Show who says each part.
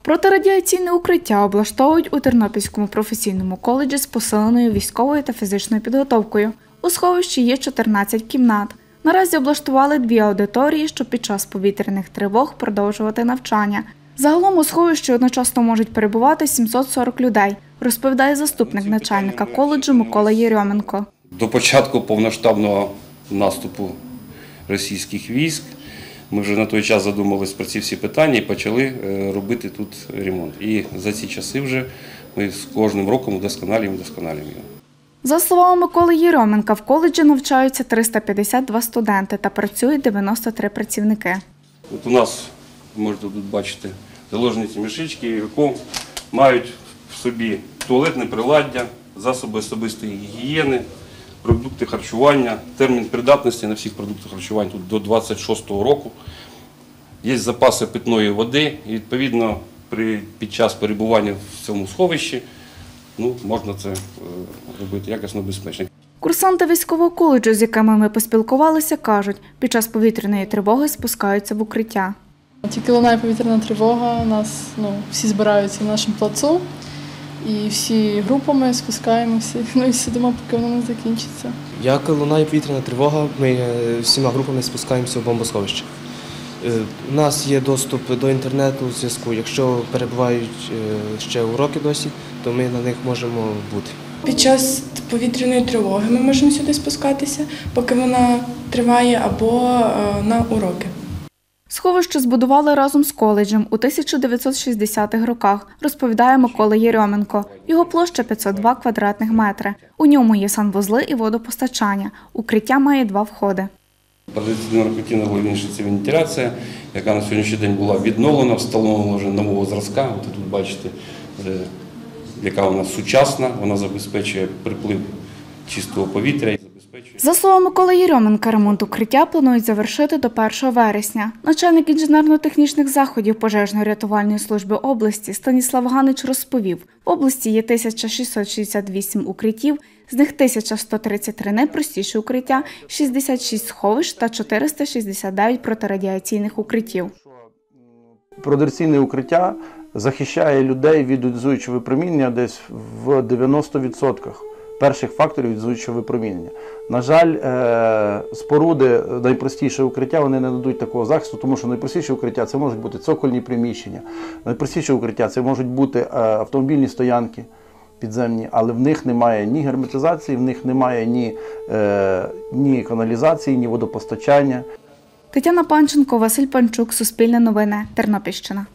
Speaker 1: Протирадіаційне укриття облаштовують у Тернопільському професійному коледжі з посиленою військовою та фізичною підготовкою. У сховищі є 14 кімнат. Наразі облаштували 2 аудиторії, щоб під час повітряних тривог продовжувати навчання. Загалом у сховищі одночасно можуть перебувати 740 людей, розповідає заступник начальника коледжу Микола Єрьоменко.
Speaker 2: До початку повноштабного наступу російських військ ми вже на той час задумались про ці всі питання і почали робити тут ремонт. І за ці часи вже ми з кожним роком удосконалюємо його.
Speaker 1: За словами Миколи Єрьоменка, в коледжі навчаються 352 студенти та працюють 93 працівники.
Speaker 2: От у нас, можете тут бачити, заложені ці мішечки, які мають в собі туалетне приладдя, засоби особистої гігієни, продукти харчування, термін придатності на всіх продуктах харчування тут до 26-го року. Є запаси питної води і, відповідно, під час перебування в цьому сховищі можна це робити якісно безпечно.
Speaker 1: Курсанти військового коледжу, з якими ми поспілкувалися, кажуть, під час повітряної тривоги спускаються в укриття.
Speaker 3: Тільки лунає повітряна тривога, нас всі збираються на нашому плацу і всі групами спускаємося і сидимо, поки воно не закінчиться.
Speaker 4: Як лунає повітряна тривога, ми всіма групами спускаємося в бомбосховище. У нас є доступ до інтернету, зв'язку. Якщо перебувають ще уроки досі, то ми на них можемо бути.
Speaker 5: Під час повітряної тривоги ми можемо сюди спускатися, поки вона триває, або на уроки.
Speaker 1: Сховище збудували разом з коледжем у 1960-х роках, розповідає Микола Єрьоменко. Його площа 502 квадратних метри. У ньому є санвузли і водопостачання. Укриття має 2 входи.
Speaker 2: Радіаційно-реактивна це вентиляція, яка на сьогоднішній день була відновлена, встановлена вже нового зразка. От тут бачите, яка вона сучасна, вона забезпечує приплив чистого повітря.
Speaker 1: За словами Миколи Єрьоменка, ремонт укриття планують завершити до 1 вересня. Начальник інженерно-технічних заходів пожежно-рятувальної служби області Станіслав Ганич розповів, в області є 1668 укриттів, з них 1133 найпростіші укриття, 66 сховищ та 469 протирадіаційних укриттів.
Speaker 6: Протирадіаційне укриття захищає людей від іонізуючого випромінення десь в 90%. Перших факторів іонізуючого випромінення. На жаль, споруди, найпростіше укриття, вони не дадуть такого захисту, тому що найпростіше укриття – це можуть бути цокольні приміщення, найпростіше укриття – це можуть бути автомобільні стоянки підземні, але в них немає ні герметизації, в них немає ні каналізації, ні водопостачання.
Speaker 1: Тетяна Панченко, Василь Панчук, Суспільне новини, Тернопільщина.